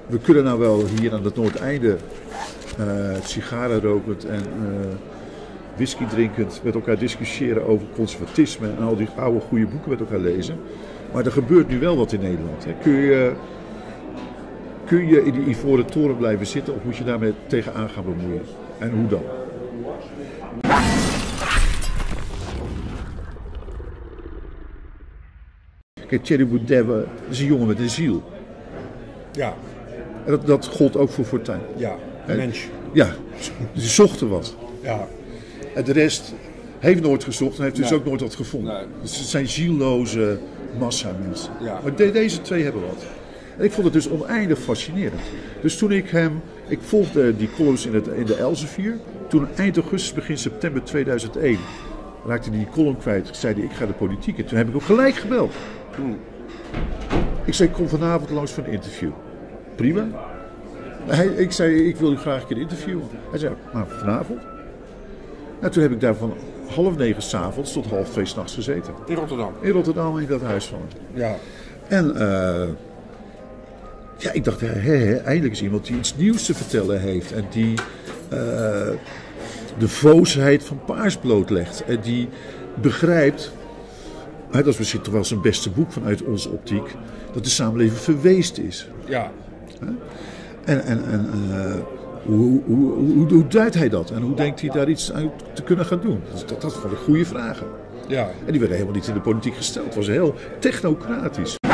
we kunnen nou wel hier aan het Noordeinde sigaren rokend en whisky drinkend met elkaar discussiëren over conservatisme en al die oude goede boeken met elkaar lezen. Maar er gebeurt nu wel wat in Nederland. Hè. Kun je in die Ivoren Toren blijven zitten of moet je daarmee tegenaan gaan bemoeien? En hoe dan? Kijk, Thierry Baudet is een jongen met een ziel. Ja. En dat gold ook voor Fortuyn. Ja, een mens. Ja, die zochten wat. Ja. En de rest heeft nooit gezocht en heeft dus ook nooit wat gevonden. Nee. Dus het zijn zielloze massa mensen. Ja. Maar deze twee hebben wat. En ik vond het dus oneindig fascinerend. Dus toen ik volgde die columns in de Elsevier. Toen eind augustus, begin september 2001 raakte hij die column kwijt. Zei hij, ik ga de politiek in. Toen heb ik ook gelijk gebeld. Ik zei, ik kom vanavond langs voor een interview. Prima. Ik zei, ik wil u graag een keer interviewen. Hij zei, maar vanavond? Nou, toen heb ik daar van 8:30 s'avonds tot 1:30 s'nachts gezeten. In Rotterdam? In Rotterdam, in dat huis van hem. Ja. En ik dacht, eindelijk is iemand die iets nieuws te vertellen heeft. En die de voosheid van Paars blootlegt. En die begrijpt, dat is misschien toch wel zijn beste boek vanuit onze optiek, dat de samenleving verweest is. Ja. Hoe duidt hij dat? En hoe denkt hij daar iets aan te kunnen gaan doen? Dat vond ik goede vragen. Ja. En die werden helemaal niet in de politiek gesteld. Het was heel technocratisch.